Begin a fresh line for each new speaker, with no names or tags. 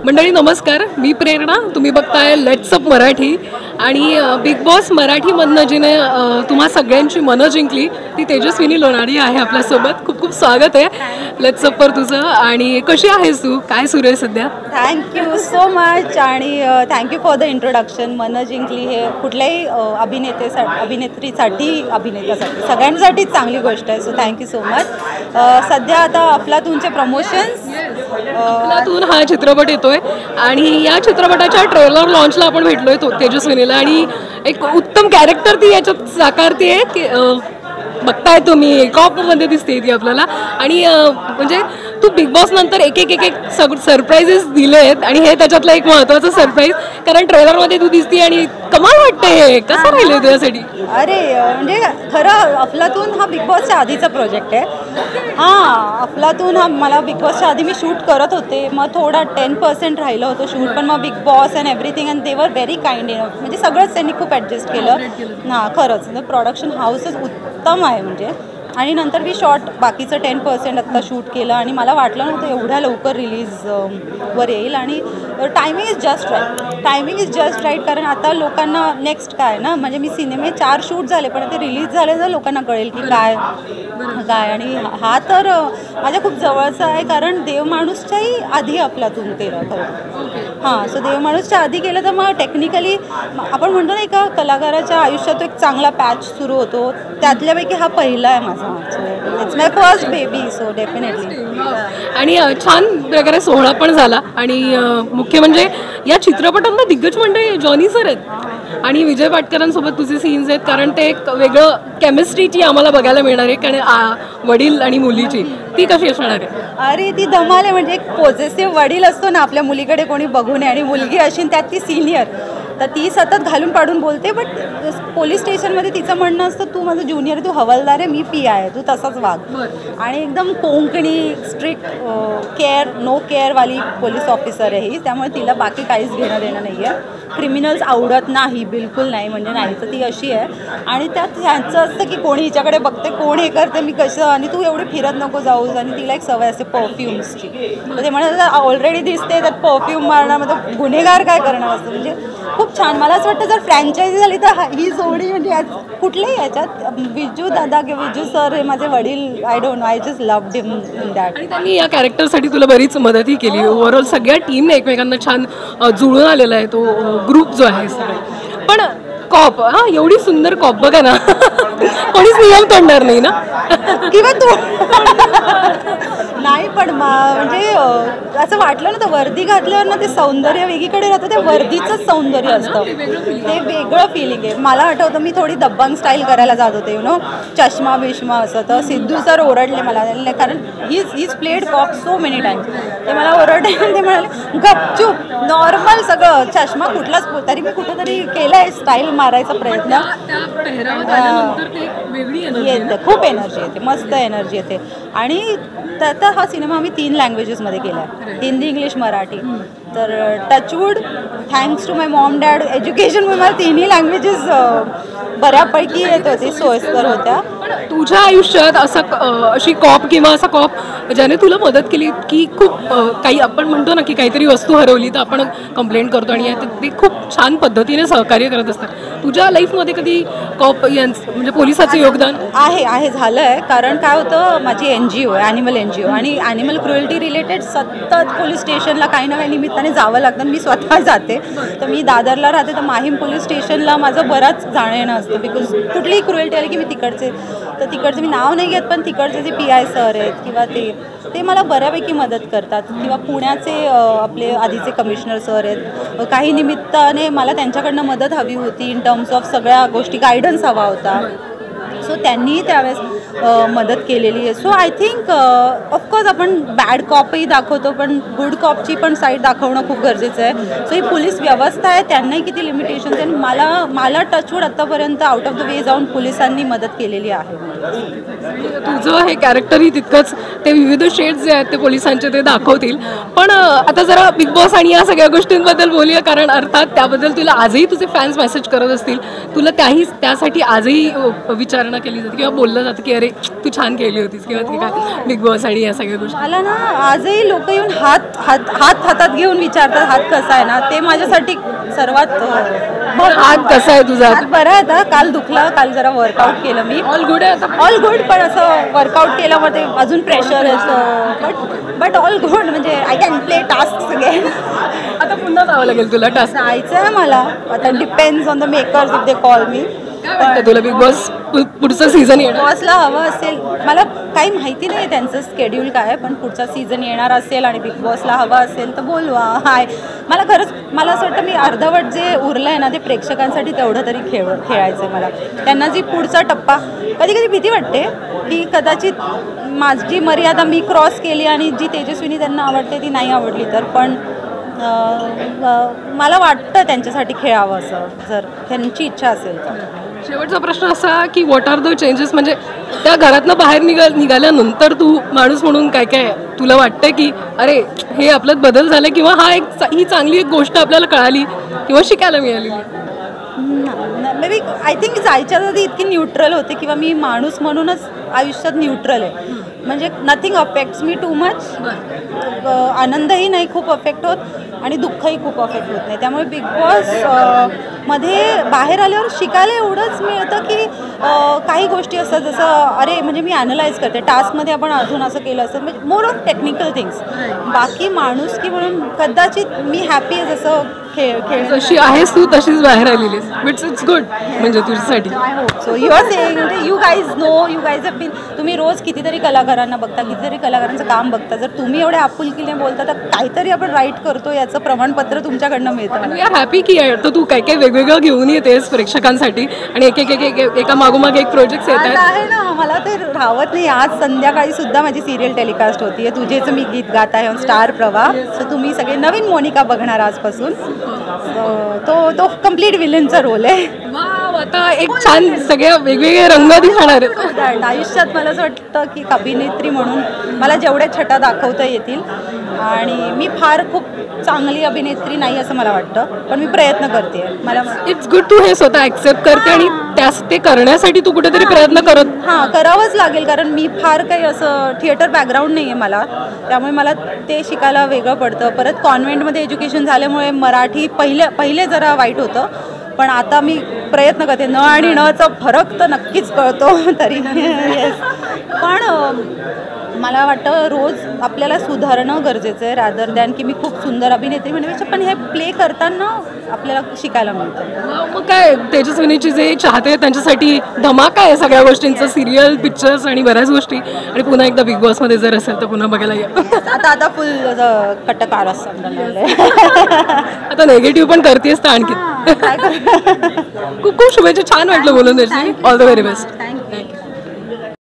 मंडळी नमस्कार, मी प्रेरणा. तुम्ही बघताय लेट्स अप मराठी. आणि बिग बॉस मराठीमधनं जिने तुम्हा सगळ्यांची मनं जिंकली ती तेजस्विनी लोणारी आहे आपल्यासोबत. खूप खूप स्वागत आहे लेट्स अपवर तुझं. आणि कशी आहेस तू, काय सुरू आहे सध्या?
थँक्यू सो मच आणि थँक्यू फॉर द इंट्रोडक्शन. मनं जिंकली हे कुठल्याही अभिनेत्रीसाठी सगळ्यांसाठी चांगली गोष्ट आहे. So thank you so much. सध्या आता अफलातूनचे प्रमोशन्स,
अफलातून हा चित्रपट येतोय आणि या चित्रपटाच्या ट्रेलर लॉन्चला आपण भेटलोय तेजस्विनीला. आणि एक उत्तम कॅरेक्टर ती याच्यात साकारते की बघताय तुम्ही कॉपमध्ये दिसते ती आपल्याला. आणि म्हणजे तू बिग बॉस नंतर एक एक एक एक सरप्राईजेस दिले आहेत आणि हे त्याच्यातलं एक महत्त्वाचं सरप्राईज. कारण ट्रेलरमध्ये तू दिसते आणि कमाल वाटते. हे कसं राहिलं तुझ्यासाठी?
अरे म्हणजे खरं अफलातून हा बिग बॉसच्या आधीचा प्रोजेक्ट आहे. हां, अफलातून हा मला बिग बॉसच्या आधी मी शूट करत होते. मग थोडा 10% राहिलं होतं शूट, पण मग big boss and everything and they were very kind enough. म्हणजे सगळंच त्यांनी खूप ॲडजस्ट केलं. हां खरंच प्रोडक्शन हाऊसच उत्तम आहे म्हणजे. आणि नंतर मी बाकीचं 10% आत्ता शूट केलं आणि मला वाटलं नव्हतं एवढ्या लवकर रिलीज वर येईल. आणि टायमिंग इज जस्ट राईट. कारण आता लोकांना नेक्स्ट काय ना, म्हणजे मी सिनेमे 4 शूट झाले पण ते रिलीज झाले तर लोकांना कळेल की काय. आणि हा तर माझ्या खूप जवळचा आहे. कारण देवमाणूसच्याही आधी अफलातून केलं खरं. हां, सो देवमाणूसच्या आधी केलं तर मग टेक्निकली आपण म्हणतो ना एका कलाकाराच्या आयुष्यात एक चांगला पॅच सुरू होतो. त्यातल्यापैकी हा पहिला आहे माझा. It's my first baby, so definitely.
आणि छान प्रकारे सोहळा पण झाला. आणि मुख्य म्हणजे या चित्रपटांना दिग्गज मंडळी जॉनी सर आहेत आणि विजय पाटकरांसोबत तुझे सीन्स आहेत. कारण ते एक वेगळं केमिस्ट्रीची आम्हाला बघायला मिळणार आहे. कारण वडील आणि मुलीची ती कशी असणार आहे?
अरे ती धमाल आहे. म्हणजे एक पॉझिटिव्ह वडील असतो ना, आपल्या मुलीकडे कोणी बघू नये आणि मुलगी अशी त्यात ती सिनियर, तर ती सतत घालून पाडून बोलते. बट पोलीस स्टेशनमध्ये तिचं म्हणणं असतं तू माझं ज्युनियर, तू हवालदार आहे, मी पी आहे, तू तसाच वाग. आणि एकदम कोंकणी स्ट्रिक्ट नो केअरवाली पोलीस ऑफिसर आहे ही. त्यामुळे तिला बाकी काहीच घेणं देणं नाही आहे. क्रिमिनल्स आवडत नाही, बिलकुल नाही. म्हणजे नाही तर ती अशी आहे. आणि त्यात ह्यांचं असतं की कोणी हिच्याकडे बघते, कोण हे करते, मी कसं, आणि तू एवढी फिरत नको जाऊस. आणि तिला एक सवय असते परफ्युम्सची. तर ते म्हणत ऑलरेडी दिसते त्यात परफ्यूम मारणं, मग गुन्हेगार काय करणार असतं. म्हणजे खूप छान. मला असं वाटतं जर फ्रँचायझी झाली तर ही जोडी म्हणजे कुठल्याही याच्यात विजू दादा किंवा विजू सर हे माझे वडील, I don't know, I just loved him in that.
आणि त्यांनी या कॅरेक्टरसाठी तुला बरीच मदतही केली. ओव्हरऑल सगळ्या टीमने एकमेकांना छान जुळून आलेला आहे तो ग्रुप जो आहे सगळं. पण कॉप, हां एवढी सुंदर कॉप बघा ना, कोणीच नियम तोडणार नाही ना
किंवा तू नाही. पण म्हणजे असं वाटलं ना, तर वर्दी घातल्यावर ना ते सौंदर्य वेगळीकडे राहतं. ते वर्दीचंच सौंदर्य असतं, ते वेगळं फिलिंग आहे. मला आठवतं मी थोडी दबंग स्टाईल करायला जात होते, यु नो, चष्मा बिष्मा असं. तर सिद्धू सर ओरडले मला, कारण he's played cop so many times. ते मला ओरडले, ते म्हणाले गपचूप नॉर्मल सगळं, चष्मा कुठलाच. तरी मी कुठेतरी केलं आहे स्टाईल मारायचा प्रयत्न. येते खूप एनर्जी येते, मस्त एनर्जी येते. आणि तर हा सिनेमा आम्ही 3 लँग्वेजेसमध्ये केला आहे, हिंदी, इंग्लिश, मराठी. तर touchwood, thanks to my mom dad एज्युकेशनमुळे मला 3ही लँग्वेजेस बऱ्यापैकी येत होती, सोयीस्कर होत्या.
तुझ्या आयुष्यात अशी कॉप किंवा असा कॉप ज्याने तुला मदत केली की खूप काही आपण म्हणतो ना की काहीतरी वस्तू हरवली तर आपण कंप्लेंट करतो आणि ते खूप छान पद्धतीने सहकार्य करत असतात. तुझ्या लाईफमध्ये कधी कॉप म्हणजे पोलिसाचं योगदान
आहे झालं आहे. कारण काय होतं, माझी NGO आहे, ॲनिमल NGO, आणि ॲनिमल क्रुएल्टी रिलेटेड सतत पोलीस स्टेशनला काही ना काही निमित्ताने जावं लागतं. मी स्वतः जाते. तर मी दादरला राहते, तर माहीम पोलीस स्टेशनला माझं बराच जाणं येणं असतं. बिकॉज कुठलीही क्रुएल्टी आली की मी तिकडचे मी नाव नाही घेत, पण तिकडचे जे PI सर आहेत किंवा ते मला बऱ्यापैकी मदत करतात. किंवा पुण्याचे आपले आधीचे कमिशनर सर आहेत, काही निमित्ताने मला त्यांच्याकडनं मदत हवी होती इन टर्म्स ऑफ सगळ्या गोष्टी, गायडन्स हवा होता. सो त्यांनीही त्यावेळेस मदत केलेली आहे. सो आय थिंक ऑफकोर्स आपण बॅड कॉपही दाखवतो, पण गुड कॉपची पण साईड दाखवणं खूप गरजेचं आहे. सो ही पोलीस व्यवस्था आहे, त्यांनाही किती लिमिटेशन्स आहे. मला टचवूड आत्तापर्यंत आउट ऑफ द वे जाऊन पोलिसांनी मदत केलेली आहे.
तुझं हे कॅरेक्टरही तितकंच, ते विविध शेड्स जे आहेत ते पोलिसांचे ते दाखवतील. पण आता जरा बिग बॉस आणि या सगळ्या गोष्टींबद्दल बोलूया. कारण अर्थात त्याबद्दल तुला आजही तुझे फॅन्स मेसेज करत असतील, तुला त्यासाठी आजही विचारणार तुलना केली जाते किंवा बोललं जातं की अरे तू छान केली होतीस किंवा ती काय बिग बॉस आणि या सगळ्या गोष्टी.
मला ना आजही लोक येऊन हातात घेऊन विचारतात हात कसा आहे ना, ते माझ्यासाठी सर्वात
हात कसा आहे तुझा?
हात बरा आहे आता. काल दुखला, काल जरा वर्कआउट केलं मी.
ऑल गुड आहे आता?
ऑल गुड, पण असं वर्कआउट केलं मग ते अजून प्रेशर असतं, बट ऑल गुड. म्हणजे I can play task again.
आता पुन्हा जावं लागेल तुला टास्क?
जायचं आहे मला आता. Depends on the makers if they call me.
काय वाटतं तुला बिग बॉस पुढचं सीझन येणार?
बॉसला हवं असेल, मला काही माहिती नाही त्यांचं स्केड्यूल काय आहे, पण पुढचा सीझन येणार असेल आणि बिग बॉसला हवा असेल तर बोलवा. मला खरंच मला असं वाटतं मी अर्धवट जे उरलं आहे ना ते प्रेक्षकांसाठी तेवढं तरी खेळायचं आहे मला. त्यांना जी पुढचा टप्पा, कधी कधी भीती वाटते की कदाचित माझी मर्यादा मी क्रॉस केली आणि जी तेजस्विनी त्यांना आवडते ती नाही आवडली तर. पण मला वाटतं त्यांच्यासाठी खेळावं असं, जर त्यांची इच्छा असेल तर.
शेवटचा प्रश्न असा की व्हॉट आर द चेंजेस, म्हणजे त्या घरातनं बाहेर निघाल्यानंतर तू माणूस म्हणून काय काय तुला वाटतंय की अरे हे आपल्यात बदल झाला किंवा ही चांगली एक गोष्ट आपल्याला कळाली किंवा शिकायला मिळाली?
मे बी आय थिंक जायच्या आधी इतकी न्यूट्रल होते किंवा मी माणूस म्हणूनच आयुष्यात न्यूट्रल आहे. म्हणजे nothing affects me too much. आनंदही नाही खूप अफेक्ट होत आणि दुःखही खूप अफेक्ट होत नाही. त्यामुळे बिग बॉस मध्ये बाहेर आल्यावर शिकायला एवढंच मिळतं की काही गोष्टी असतात जसं अरे म्हणजे मी ॲनलाइज करते टास्कमध्ये आपण अजून असं केलं असतं, म्हणजे मोर ऑफ टेक्निकल थिंग्स. बाकी माणूस की म्हणून कदाचित मी हॅपी आहे जसं खेळ
जशी आहेस तू तशीच बाहेर आलेलीस. इट्स गुड म्हणजे तुझ्यासाठी.
सो यू आर सेइंग म्हणजे you guys know, you guys have been, तुम्ही रोज कितीतरी कलाकारांना बघता, कितीतरी कलाकारांचं काम बघता. जर तुम्ही एवढ्या आपुलकीने बोलता तर काहीतरी आपण राईट करतो याचं प्रमाणपत्र तुमच्याकडनं मिळतं.
वी आर हॅपी की तर तू काय काय वेगवेगळं घेऊन येतेस प्रेक्षकांसाठी आणि एका मागोमाग एक प्रोजेक्ट येत
आहे ना. मला ते राहत नाही. आज संध्याकाळी सुद्धा माझी सिरियल टेलिकास्ट होती आहे, तुझेच मी गीत गात आहे ऑन स्टार प्रवाह. सो तुम्ही सगळे नवीन मोनिका बघणार आजपासून. तो कम्प्लीट विलनचा रोल आहे.
आता एक छान सगळ्या वेगवेगळे रंग दिसणार आहेत
आयुष्यात. मला असं वाटतं की अभिनेत्री म्हणून मला जेवढ्या छटा दाखवता येतील, आणि मी फार खूप चांगली अभिनेत्री नाही असं मला वाटतं, पण मी प्रयत्न करते. मला
इट्स गुड तू हे स्वतः ॲक्सेप्ट करते आणि ते करण्यासाठी तू कुठेतरी प्रयत्न
करावंच लागेल. कारण मी फार काही असं थिएटर बॅकग्राऊंड नाही आहे मला, त्यामुळे मला ते शिकायला वेगळं पडतं. परत कॉन्व्हेंटमध्ये एज्युकेशन झाल्यामुळे मराठी पहिले जरा वाईट होतं, पण आता मी प्रयत्न करते. न आणि नचा फरक तर नक्कीच कळतो तरी. पण मला वाटतं रोज आपल्याला सुधारणं गरजेचं आहे, रादर दॅन की मी खूप सुंदर अभिनेत्री म्हणण्यापेक्षा. पण हे प्ले करताना आपल्याला शिकायला मिळतं.
मग काय तेजस्विनीची जे चाहते आहेत त्यांच्यासाठी धमाका आहे सगळ्या गोष्टींचं, सिरियल, पिक्चर्स आणि बऱ्याच गोष्टी. आणि पुन्हा एकदा बिग बॉसमध्ये जर असेल तर पुन्हा बघायला या.
आता फुल कटकार असतं.
आता नेगेटिव्ह पण करतेस तर आणखी. खूप खूप शुभेच्छा. छान वाटलं बोलून. All the very best.
Thank you.